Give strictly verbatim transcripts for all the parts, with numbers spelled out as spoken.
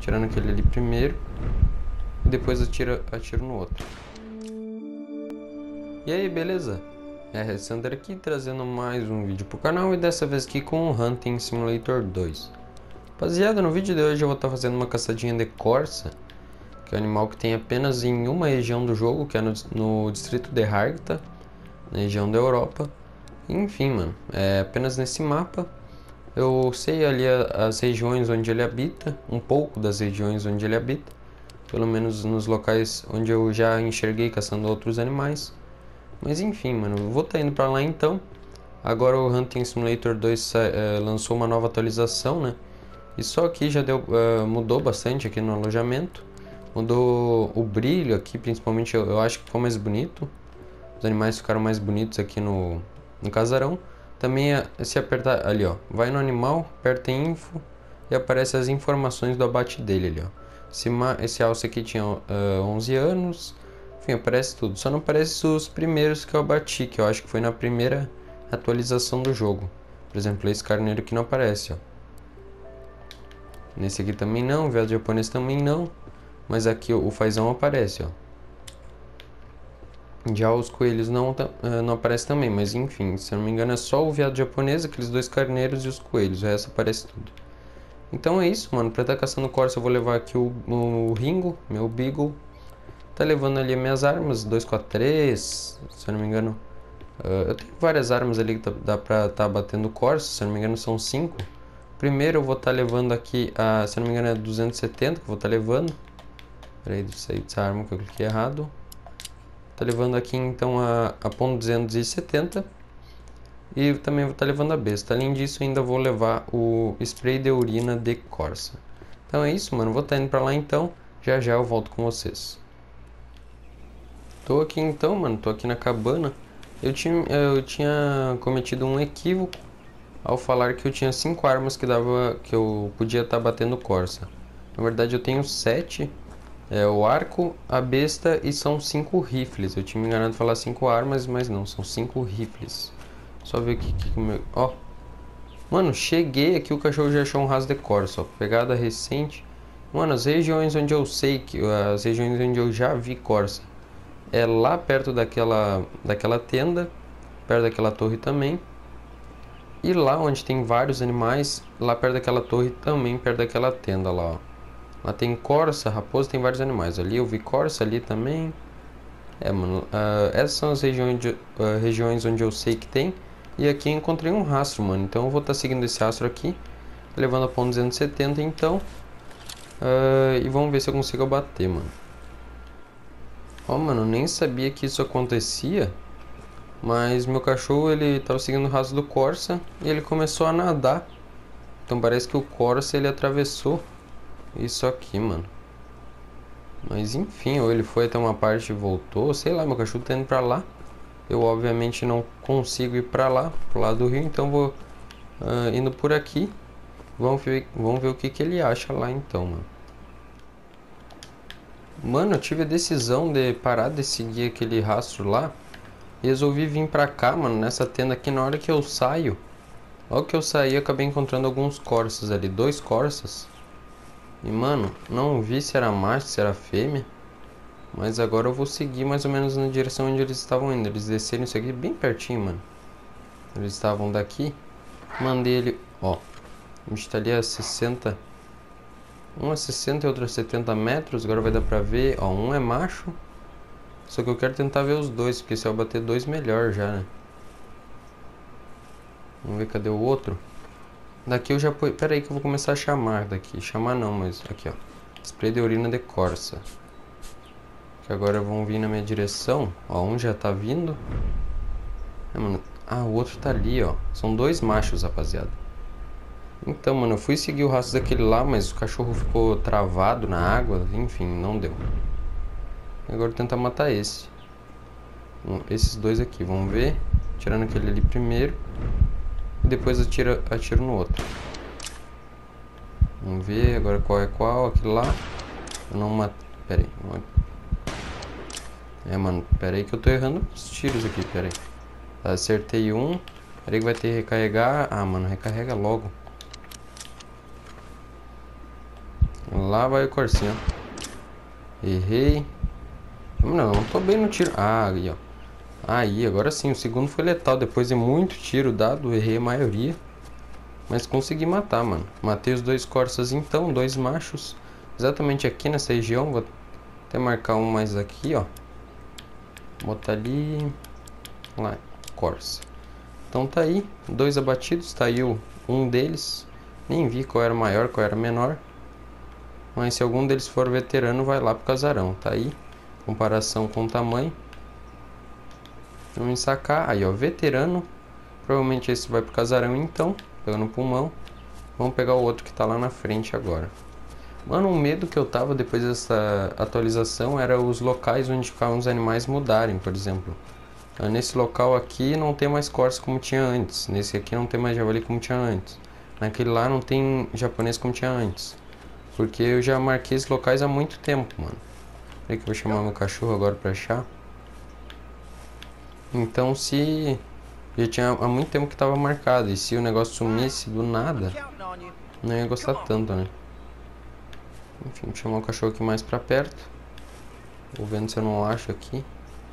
tirando aquele ali primeiro. E depois atiro, atiro no outro. E aí, beleza? É a Alessandra aqui, trazendo mais um vídeo pro canal. E dessa vez aqui com o Hunting Simulator dois. Rapaziada, no vídeo de hoje eu vou estar fazendo uma caçadinha de corsa, que é um animal que tem apenas em uma região do jogo, que é no, no distrito de Hargta, na região da Europa. Enfim, mano, é apenas nesse mapa. Eu sei ali as regiões onde ele habita, um pouco das regiões onde ele habita, pelo menos nos locais onde eu já enxerguei caçando outros animais. Mas enfim, mano, eu vou estar indo pra lá então. Agora o Hunting Simulator dois é, lançou uma nova atualização, né? E só aqui já deu, uh, mudou bastante aqui no alojamento. Mudou o brilho aqui, principalmente eu, eu acho que ficou mais bonito. Os animais ficaram mais bonitos aqui no, no casarão. Também se apertar ali, ó, vai no animal, aperta em info e aparece as informações do abate dele ali, ó. Esse, esse alce aqui tinha uh, onze anos, enfim, aparece tudo. Só não aparece os primeiros que eu abati, que eu acho que foi na primeira atualização do jogo. Por exemplo, esse carneiro aqui não aparece, ó. Nesse aqui também não, o veado japonês também não. Mas aqui o fazão aparece, ó. Já os coelhos não, não aparecem também, mas enfim, se eu não me engano é só o veado japonês, aqueles dois carneiros e os coelhos, o resto aparece tudo. Então é isso, mano, pra estar caçando corsa eu vou levar aqui o, o Ringo, meu Beagle. Tá levando ali as minhas armas, dois quatro três, se eu não me engano. Uh, eu tenho várias armas ali que dá pra estar tá batendo corsa, se eu não me engano são cinco. Primeiro eu vou estar tá levando aqui, a, se eu não me engano é duzentos e setenta que eu vou estar tá levando. Peraí, deixa eu sair dessa arma que eu cliquei errado. Tá levando aqui então a, a ponto duzentos e setenta. E também vou estar tá levando a besta. Além disso ainda vou levar o spray de urina de corsa. Então é isso, mano, vou estar tá indo pra lá então. Já já eu volto com vocês. Tô aqui então, mano, tô aqui na cabana. Eu tinha, eu tinha cometido um equívoco ao falar que eu tinha cinco armas que dava, que eu podia estar tá batendo corsa. Na verdade eu tenho sete. É o arco, a besta e são cinco rifles. Eu tinha me enganado de falar cinco armas, mas não, são cinco rifles. Só ver aqui que o meu... Ó, mano, cheguei aqui, o cachorro já achou um raso de corsa, ó. Pegada recente. Mano, as regiões onde eu sei que... As regiões onde eu já vi corsa é lá perto daquela, daquela tenda, perto daquela torre também. E lá onde tem vários animais, lá perto daquela torre também, perto daquela tenda lá, ó. Lá tem corsa, raposa, tem vários animais. Ali eu vi corsa, ali também. É, mano, uh, essas são as regiões, de, uh, regiões onde eu sei que tem. E aqui eu encontrei um rastro, mano. Então eu vou estar tá seguindo esse rastro aqui, levando a ponto duzentos e setenta então. Uh, e vamos ver se eu consigo bater, mano. Ó, mano, nem sabia que isso acontecia. Mas meu cachorro, ele tava seguindo o rastro do corsa e ele começou a nadar. Então parece que o corsa, ele atravessou isso aqui, mano. Mas enfim, ou ele foi até uma parte e voltou. Sei lá, meu cachorro tá indo pra lá. Eu obviamente não consigo ir pra lá, pro lado do rio. Então vou uh, indo por aqui. Vamos ver, vamos ver o que, que ele acha lá então, mano. Mano, eu tive a decisão de parar de seguir aquele rastro lá. E resolvi vir pra cá, mano, nessa tenda aqui. Na hora que eu saio, logo que eu saí, eu acabei encontrando alguns corsas ali. Dois corsas. E mano, não vi se era macho, se era fêmea. Mas agora eu vou seguir mais ou menos na direção onde eles estavam indo. Eles desceram isso aqui bem pertinho, mano. Eles estavam daqui. Mandei ele, ó. A gente tá ali a sessenta. Um a sessenta e outro a setenta metros. Agora vai dar pra ver, ó, um é macho. Só que eu quero tentar ver os dois, porque se eu bater dois melhor já, né? Vamos ver, cadê o outro? Daqui eu já... Pera aí que eu vou começar a chamar daqui. Chamar não, mas aqui, ó. Spray de urina de corsa. Que agora vão vir na minha direção. Ó, um já tá vindo. É, mano. Ah, o outro tá ali, ó. São dois machos, rapaziada. Então, mano, eu fui seguir o rastro daquele lá, mas o cachorro ficou travado na água. Enfim, não deu. Agora eu vou tentar matar esse. Esses dois aqui, vamos ver. Tirando aquele ali primeiro. E depois atiro, atiro no outro. Vamos ver agora qual é qual. Aquele lá. Eu não matei. Pera aí. É, mano. Pera aí que eu tô errando os tiros aqui. Pera aí. Tá, acertei um. Pera aí que vai ter que recarregar. Ah, mano. Recarrega logo. Lá vai o Corsinha. Errei. Não, não tô bem no tiro. Ah, aí, ó. Aí, agora sim, o segundo foi letal. Depois de muito tiro dado, errei a maioria. Mas consegui matar, mano. Matei os dois Corsas então, dois machos. Exatamente aqui nessa região. Vou até marcar um mais aqui, ó. Botar ali. Lá, Corsa. Então tá aí, dois abatidos. Tá aí o, um deles. Nem vi qual era maior, qual era menor. Mas se algum deles for veterano, vai lá pro casarão. Tá aí, comparação com o tamanho. Vamos sacar. Aí, ó, veterano. Provavelmente esse vai pro casarão então. Pegando o pulmão. Vamos pegar o outro que tá lá na frente agora. Mano, o medo que eu tava depois dessa atualização era os locais onde ficavam os animais mudarem, por exemplo. Nesse local aqui não tem mais corsa como tinha antes. Nesse aqui não tem mais javali como tinha antes. Naquele lá não tem japonês como tinha antes. Porque eu já marquei esses locais há muito tempo, mano. Peraí que eu vou chamar meu cachorro agora pra achar. Então se... já tinha há muito tempo que tava marcado. E se o negócio sumisse do nada, não ia gostar tanto, né? Enfim, vou chamar o cachorro aqui mais pra perto. Vou vendo se eu não acho aqui.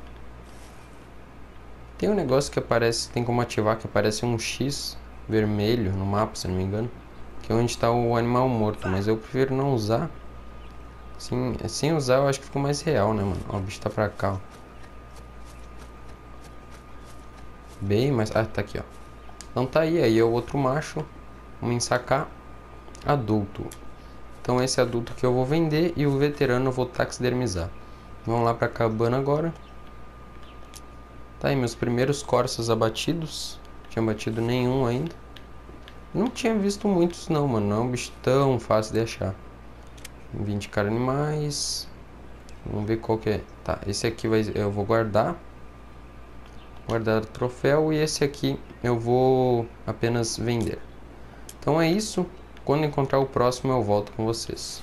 Tem um negócio que aparece, tem como ativar, que aparece um X vermelho no mapa, se não me engano. Que é onde está o animal morto, mas eu prefiro não usar. Sim, sem usar eu acho que fica mais real, né, mano? Ó, o bicho tá pra cá, ó. Bem mais... Ah, tá aqui, ó. Então tá aí, aí é o outro macho. Vamos ensacar adulto. Então esse adulto que eu vou vender e o veterano eu vou taxidermizar. Vamos lá pra cabana agora. Tá aí, meus primeiros Corsas abatidos. Não tinha batido nenhum ainda. Não tinha visto muitos não, mano. Não é um bicho tão fácil de achar. vinte carne mais. Vamos ver qual que é. Tá, esse aqui vai, eu vou guardar. Guardar o troféu. E esse aqui eu vou apenas vender. Então é isso. Quando encontrar o próximo eu volto com vocês.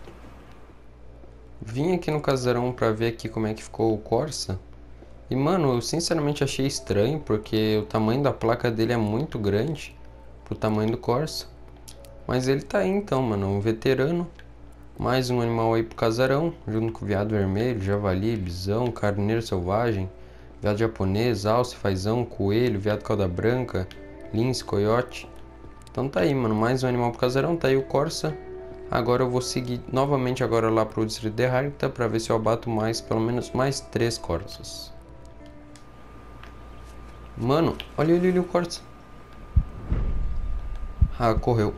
Vim aqui no casarão pra ver aqui como é que ficou o Corsa. E mano, eu sinceramente achei estranho, porque o tamanho da placa dele é muito grande pro tamanho do Corsa. Mas ele tá aí então, mano, um veterano. Mais um animal aí pro casarão, junto com o veado vermelho, javali, bisão, carneiro selvagem, veado japonês, alce, fazão, coelho, veado cauda branca, lince, coiote. Então tá aí, mano, mais um animal pro casarão, tá aí o Corsa. Agora eu vou seguir novamente agora lá pro distrito de Harkta pra ver se eu abato mais, pelo menos mais três Corsas. Mano, olha ali, olha o Corsa. Ah, correu.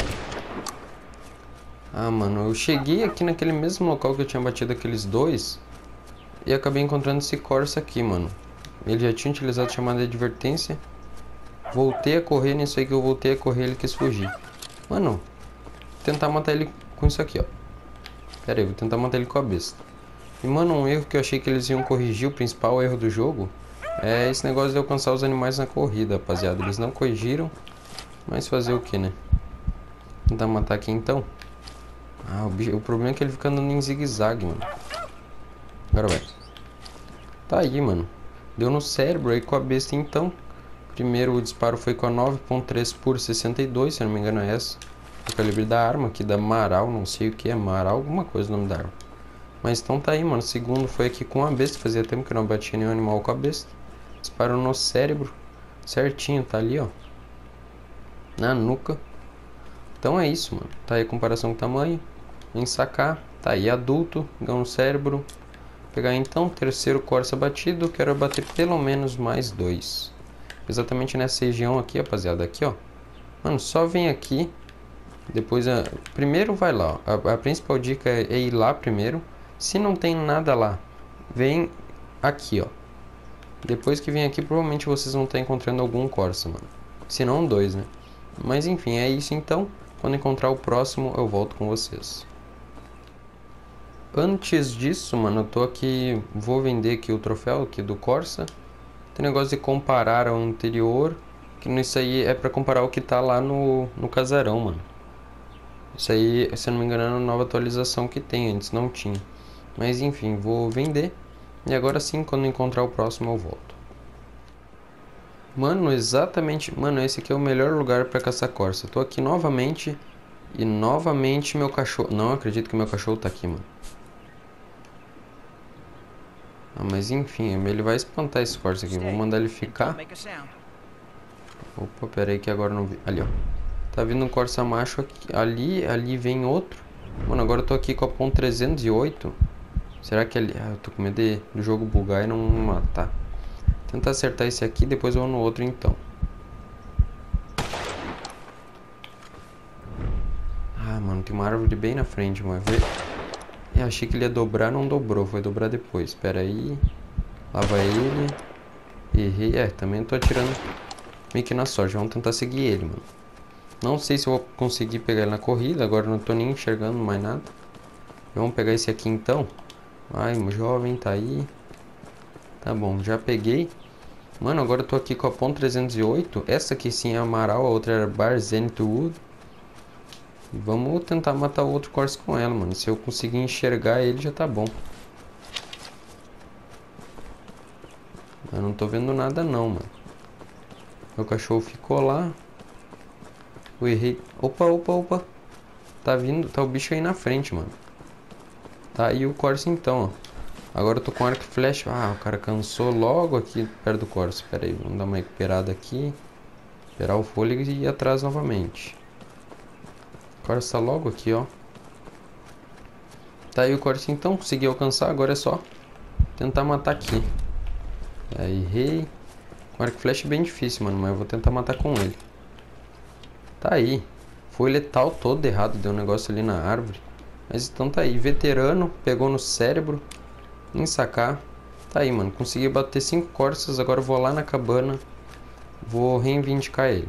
Ah, mano, eu cheguei aqui naquele mesmo local que eu tinha batido aqueles dois e acabei encontrando esse Corsa aqui, mano. Ele já tinha utilizado a chamada de advertência. Voltei a correr, nisso aí que eu voltei a correr, ele quis fugir. Mano, vou tentar matar ele com isso aqui, ó. Pera aí, vou tentar matar ele com a besta. E, mano, um erro que eu achei que eles iam corrigir, o principal erro do jogo, é esse negócio de alcançar os animais na corrida, rapaziada. Eles não corrigiram, mas fazer o que, né? Tentar matar aqui então. Ah, o, bicho, o problema é que ele fica andando em zigue-zague, mano. Agora vai. Tá aí, mano. Deu no cérebro aí com a besta então. Primeiro o disparo foi com a nove ponto três por sessenta e dois, se não me engano é essa. O calibre da arma, aqui da Maral, não sei o que é, Maral, alguma coisa o nome da arma. Mas então tá aí, mano. O segundo foi aqui com a besta, fazia tempo que eu não batia nenhum animal com a besta. Disparou no cérebro, certinho, tá ali, ó. Na nuca. Então é isso, mano. Tá aí a comparação com o tamanho. Em sacar, tá aí adulto, ganhou no cérebro. Pegar então o terceiro Corsa batido, quero bater pelo menos mais dois. Exatamente nessa região aqui, rapaziada, aqui ó. Mano, só vem aqui. Depois, a... primeiro vai lá, ó. A, a principal dica é ir lá primeiro. Se não tem nada lá, vem aqui, ó. Depois que vem aqui, provavelmente vocês vão estar encontrando algum Corsa, mano. Se não, dois, né? Mas enfim, é isso então. Quando encontrar o próximo, eu volto com vocês. Antes disso, mano, eu tô aqui... Vou vender aqui o troféu aqui do Corsa. Tem negócio de comparar ao anterior. Que isso aí é pra comparar o que tá lá no, no casarão, mano. Isso aí, se eu não me engano, é uma nova atualização que tem. Antes não tinha. Mas enfim, vou vender. E agora sim, quando encontrar o próximo, eu volto. Mano, exatamente... Mano, esse aqui é o melhor lugar pra caçar Corsa. Tô aqui novamente E novamente meu cachorro... Não acredito que meu cachorro tá aqui, mano. Ah, mas enfim, ele vai espantar esse Corsa aqui. Vou mandar ele ficar. Opa, pera aí que agora não vi. Ali, ó. Tá vindo um Corsa macho aqui. Ali, ali vem outro. Mano, agora eu tô aqui com a ponto trezentos e oito. Será que ali... Ah, eu tô com medo de, do jogo bugar e não me matar. Tentar acertar esse aqui, depois eu vou no outro então. Ah, mano, tem uma árvore bem na frente, mas ver. Eu achei que ele ia dobrar, não dobrou. Foi dobrar depois. Espera aí. Lá vai ele. Errei. É, também tô atirando meio que na sorte. Vamos tentar seguir ele, mano. Não sei se eu vou conseguir pegar ele na corrida. Agora eu não tô nem enxergando mais nada. Vamos pegar esse aqui então. Vai, jovem, tá aí. Tá bom, já peguei. Mano, agora eu tô aqui com a ponto trezentos e oito. Essa aqui sim é Amaral, a outra era Bar Zenith Wood. Vamos tentar matar o outro Corsa com ela, mano. Se eu conseguir enxergar ele, já tá bom. Eu não tô vendo nada não, mano. Meu cachorro ficou lá. Eu errei. Opa, opa, opa. Tá vindo, tá o bicho aí na frente, mano. Tá aí o Corsa então, ó. Agora eu tô com arco e flecha. Ah, o cara cansou logo aqui perto do Corsa. Pera aí, vamos dar uma recuperada aqui. Esperar o fôlego e ir atrás novamente. O Corsa tá logo aqui, ó. Tá aí o Corsa então, consegui alcançar. Agora é só tentar matar aqui. Aí, errei. Com arco e flecha é bem difícil, mano, mas eu vou tentar matar com ele. Tá aí. Foi letal todo errado, deu um negócio ali na árvore. Mas então tá aí, veterano, pegou no cérebro. Em sacar. Tá aí, mano, consegui bater cinco Corsas. Agora eu vou lá na cabana. Vou reivindicar ele.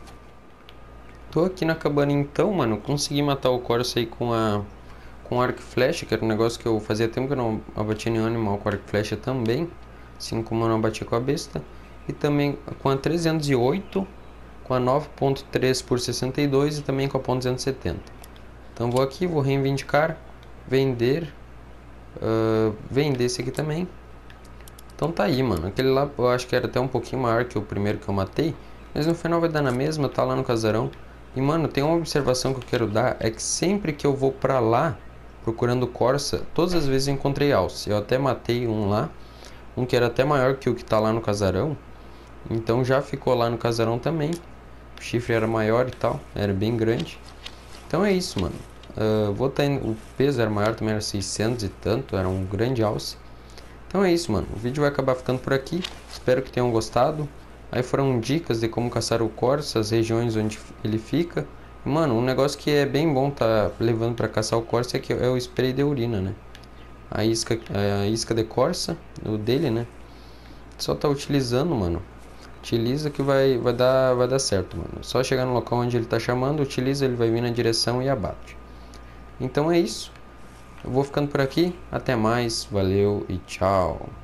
Tô aqui na cabana então, mano. Consegui matar o Corsa aí com a com arco e flecha, que era um negócio que eu fazia tempo que eu não abatia nenhum animal com arco e flecha também. Assim como eu não abatia com a besta. E também com a trezentos e oito, com a nove ponto três por sessenta e dois e também com a ponto duzentos e setenta. Então vou aqui, vou reivindicar, vender, uh, vender esse aqui também. Então tá aí, mano. Aquele lá eu acho que era até um pouquinho maior que o primeiro que eu matei, mas no final vai dar na mesma, tá lá no casarão. E mano, tem uma observação que eu quero dar, é que sempre que eu vou pra lá procurando Corsa, todas as vezes eu encontrei alce. Eu até matei um lá, um que era até maior que o que tá lá no casarão. Então já ficou lá no casarão também. O chifre era maior e tal, era bem grande. Então é isso, mano. Uh, vou tá indo, o peso era maior, também era seiscentos e tanto, era um grande alce. Então é isso, mano. O vídeo vai acabar ficando por aqui. Espero que tenham gostado. Aí foram dicas de como caçar o Corsa, as regiões onde ele fica. Mano, um negócio que é bem bom tá levando pra caçar o Corsa é, que é o spray de urina, né? A isca, a isca de Corsa, o dele, né? Só tá utilizando, mano. Utiliza que vai, vai, dar, vai dar certo, mano. Só chegar no local onde ele tá chamando, utiliza, ele vai vir na direção e abate. Então é isso. Eu vou ficando por aqui. Até mais. Valeu e tchau.